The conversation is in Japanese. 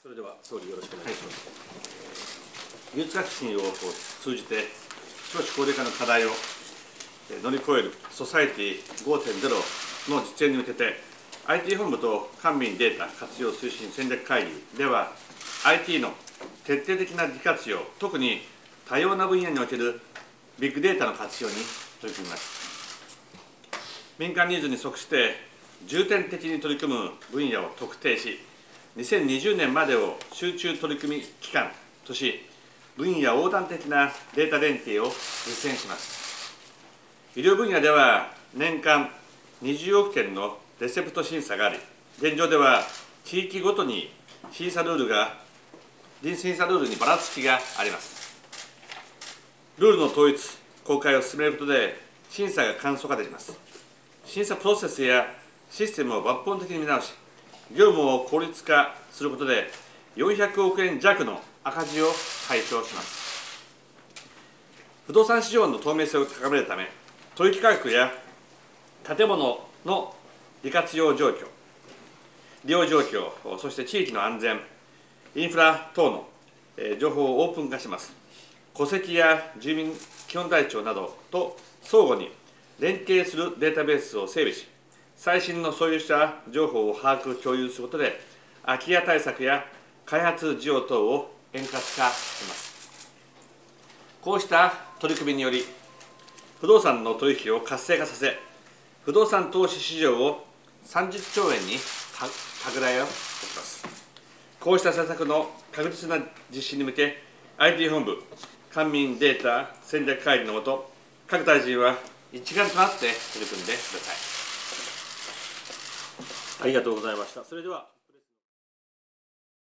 それでは総理よろしくお願いします。技術革新を通じて少子高齢化の課題を乗り越えるソサエティ 5.0 の実現に向けて IT 本部と官民データ活用推進戦略会議では IT の徹底的な利活用、特に多様な分野におけるビッグデータの活用に取り組みます。民間ニーズに即して重点的に取り組む分野を特定し、2020年までを集中取り組み期間とし、分野横断的なデータ連携を実践します。医療分野では年間20億件のレセプト審査があり、現状では地域ごとに審査ルールにばらつきがあります。ルールの統一、公開を進めることで審査が簡素化できます。審査プロセスやシステムを抜本的に見直し、業務を効率化することで400億円弱の赤字を解消します。不動産市場の透明性を高めるため、取引価格や建物の利用状況、そして地域の安全、インフラ等の情報をオープン化します。戸籍や住民基本台帳などと相互に連携するデータベースを整備し、最新の所有者情報を把握・共有することで、空き家対策や開発需要等を円滑化します。こうした取り組みにより、不動産の取引を活性化させ、不動産投資市場を30兆円に拡大をします。こうした政策の確実な実施に向け、IT 本部、官民データ戦略会議の下、各大臣は一丸となって取り組んでください。 ありがとうございました。それでは